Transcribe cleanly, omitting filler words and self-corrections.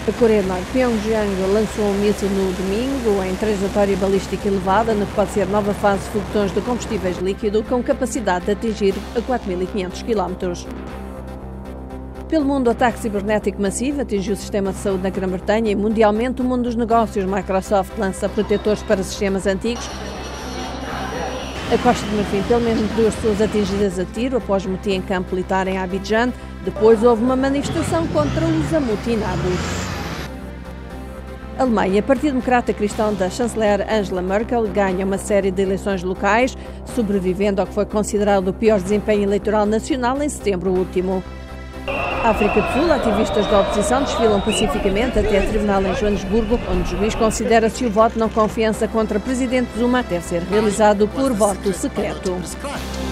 A Coreia do Norte, Pyongyang, lançou um míssil no domingo em trajetória balística elevada, no que pode ser nova fase de foguetões de combustíveis líquido, com capacidade de atingir a 4.500 km. Pelo mundo, o ataque cibernético massivo atingiu o sistema de saúde na Grã-Bretanha e mundialmente o mundo dos negócios. Microsoft lança protetores para sistemas antigos. A Costa de Marfim, pelo menos 2 pessoas atingidas a tiro após motim em campo militar em Abidjan. Depois houve uma manifestação contra os amotinados. Alemanha, Partido Democrata Cristão da chanceler Angela Merkel ganha uma série de eleições locais, sobrevivendo ao que foi considerado o pior desempenho eleitoral nacional em setembro último. África do Sul, ativistas da oposição desfilam pacificamente até a tribunal em Joanesburgo, onde o juiz considera se o voto não confiança contra o presidente Zuma deve ser realizado por voto secreto.